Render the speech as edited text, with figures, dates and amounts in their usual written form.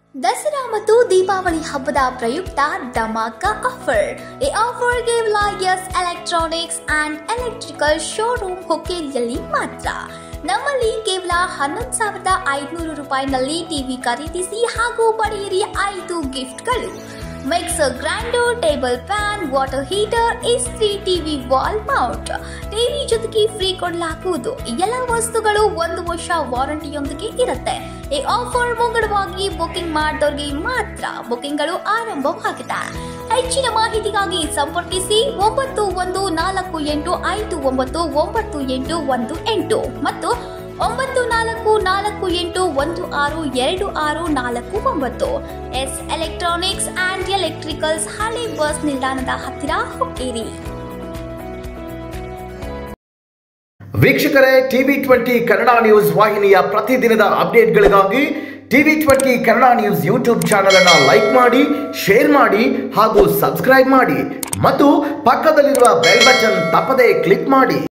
ದಸರಾ ಮತ್ತು ದೀಪಾವಳಿ ಹಬ್ಬದ ಪ್ರಯುಕ್ತ ಧಮಾಕ ಆಫರ್. ಈ ಆಫರ್ ಕೇವಲ S electronics and electrical showroom ಹುಕ್ಕೇರಿಯಲ್ಲಿ ಮಾತ್ರ. ನಮ್ಮಲ್ಲಿ ಕೇವಲ 11,500 ರೂಪಾಯಿನಲ್ಲಿ ಟಿವಿ ಖರೀದಿಸಿ ಹಾಗೂ ಪಡೆಯಿರಿ 5 ಗಿಫ್ಟ್ಗಳು. Mixer grinder, table fan, water heater, ಇಸ್ತ್ರಿ, ಟಿವಿ ವಾಲ್ ಮೌಂಟ್. ಟಿವಿ ಜೊತೆಗೆ ಫ್ರೀ ಕೊಡಲಾಗುವುದು. ಎಲ್ಲ ವಸ್ತುಗಳು 1 ವರ್ಷ ವಾರಂಟಿಯೊಂದಿಗೆ ಇರುತ್ತೆ. ಈ ಆಫರ್ ಮುಂಗಡವಾಗಿ ಬುಕಿಂಗ್ ಮಾಡಿದವರಿಗೆ ಮಾತ್ರ. ಬುಕಿಂಗ್ಗಳು ಆರಂಭವಾಗಿದೆ. ಹೆಚ್ಚಿನ ಮಾಹಿತಿಗಾಗಿ ಸಂಪರ್ಕಿಸಿ 9148599818 ಮತ್ತು 9448162649. ಎಸ್ ಎಲೆಕ್ಟ್ರಾನಿಕ್ಸ್ ಅಂಡ್ ಎಲೆಕ್ಟ್ರಿಕಲ್ಸ್, ಹಳೆ ಬಸ್ ನಿಲ್ದಾಣದ ಹತ್ತಿರ, ಹುಕ್ಕೇರಿ. ವೀಕ್ಷಕರೇ, TV20 ಕನ್ನಡ ನ್ಯೂಸ್ ವಾಹಿನಿಯ ಪ್ರತಿದಿನದ ಅಪ್ಡೇಟ್ಗಳಿಗಾಗಿ TV20 Kannada news YouTube channel ಅನ್ನು ಲೈಕ್ ಮಾಡಿ, ಶೇರ್ ಮಾಡಿ ಹಾಗೂ ಸಬ್ಸ್ಕ್ರೈಬ್ ಮಾಡಿ ಮತ್ತು ಪಕ್ಕದಲ್ಲಿರುವ ಬೆಲ್ ಬಟನ್ ತಪ್ಪದೇ ಕ್ಲಿಕ್ ಮಾಡಿ.